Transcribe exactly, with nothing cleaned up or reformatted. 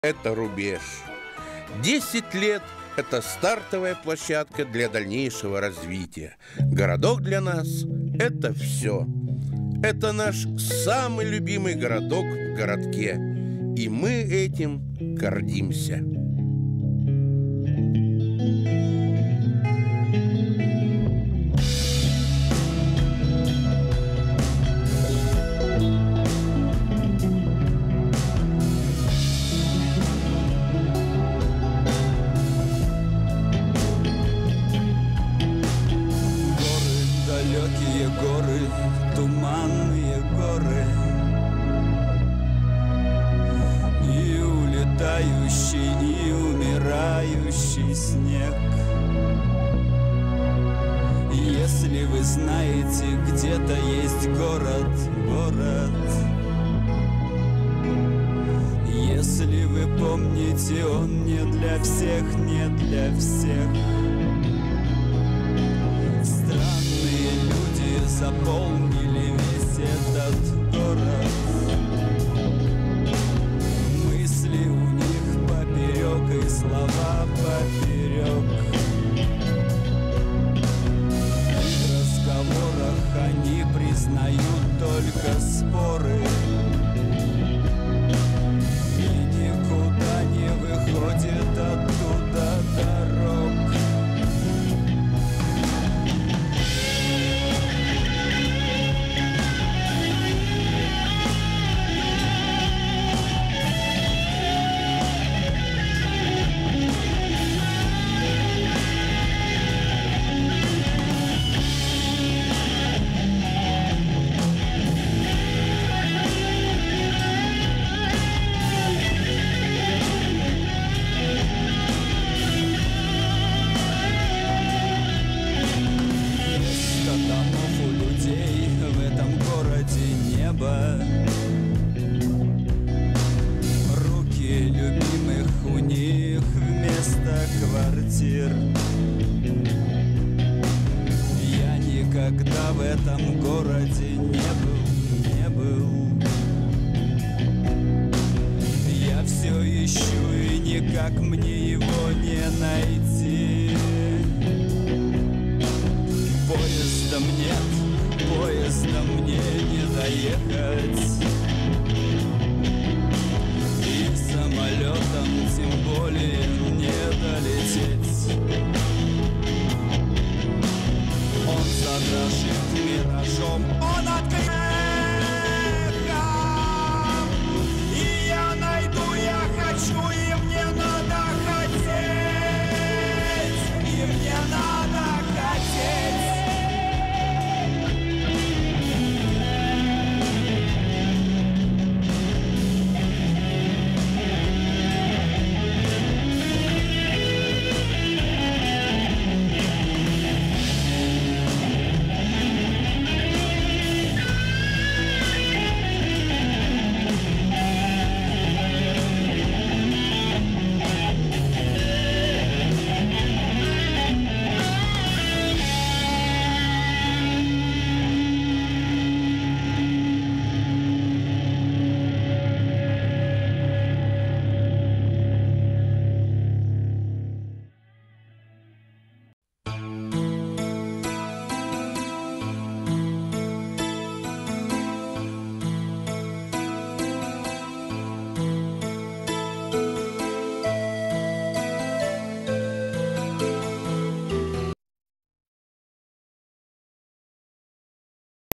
это рубеж. Десять лет – это стартовая площадка для дальнейшего развития. Городок для нас – это все. Это наш самый любимый городок в городке. И мы этим гордимся. Далекие горы, туманные горы, и улетающий, и умирающий снег. Если вы знаете, где-то есть город, город, если вы помните, он не для всех, не для всех. Заполнили весь этот город. Мысли у них поперек и слова поперек. И в разговорах они признают только споры. И никуда не выходит оттуда дорог. Руки любимых у них вместо квартир. Я никогда в этом городе не был, не был. Я все ищу, и никак мне его не найти. Поездом нет, поездом мне не доехать. И самолетом тем более